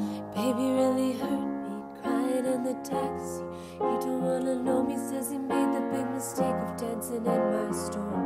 Baby really hurt me, crying in the taxi. You don't wanna know me, says he made the big mistake of dancing in my store.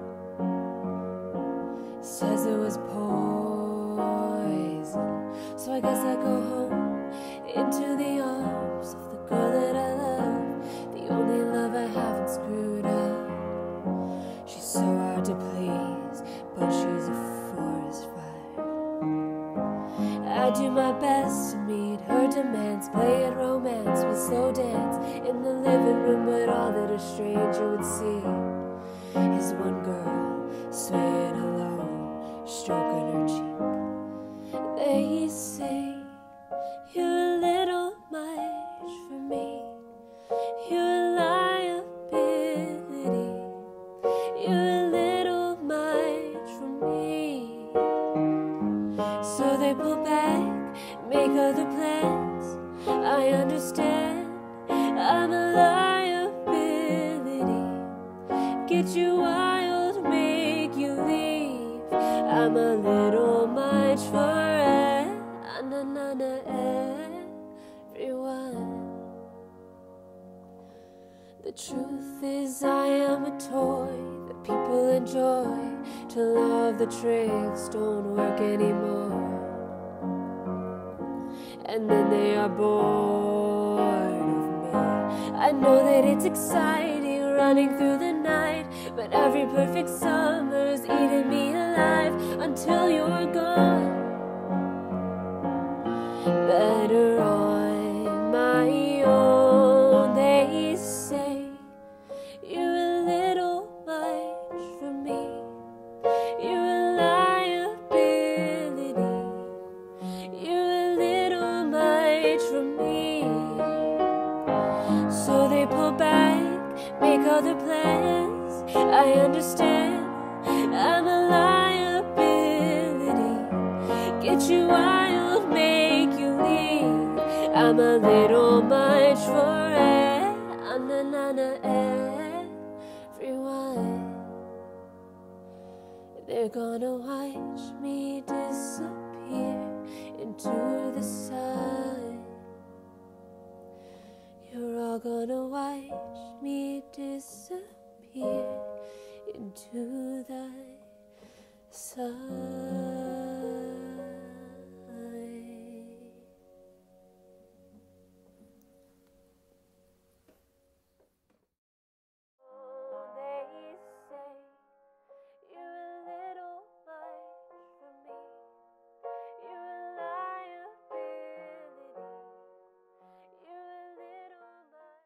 Says it was poison, so I guess I go home into the arms of the girl that I love, the only love I haven't screwed up. She's so hard to please, but she's a forest fire. I do my best to meet her demands, play at romance, we slow dance in the living room, but all that a stranger would see is one girl swaying alone, stroking her cheek. They say you're a little much for me, you're a liability, you're a little much for me. So they pull back, make other plans. I understand, I'm a liability, get you wild, make you leave. I'm a little much for everyone. The truth is I am a toy that people enjoy, till all the tricks don't work anymore. And then they are bored of me. I know that it's exciting running through the night, but every perfect summer's eating me alive until you're gone. Better on my own, they say. You're a little much for me, you're a liability, you're a little much for me. So they pull back, make other plans. I understand, I'm a liability, get you wild, make you leave. I'm a little much for everyone. They're gonna watch me disappear into the sun. You're all gonna